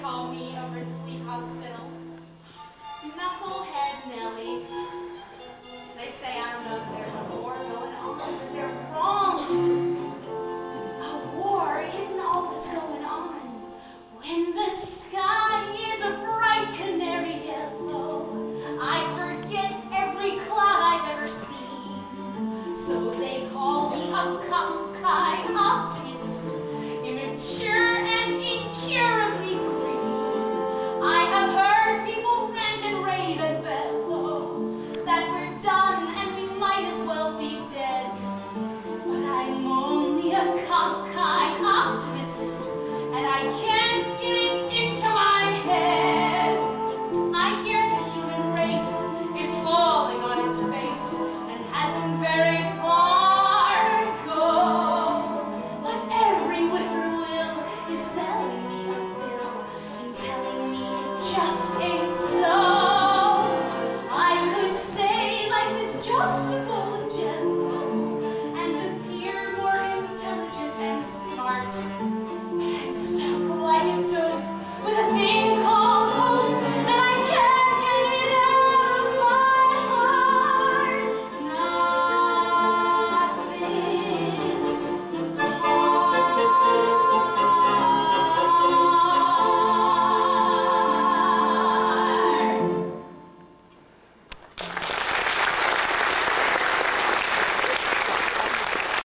call me a Ripley Hospital. Knucklehead Nellie. They say I don't know if there's a war going on, but they're wrong. A war isn't all that's going on. When the sky is a bright canary yellow, I forget every cloud I've ever seen. So they call me a cockeyed optimist, immature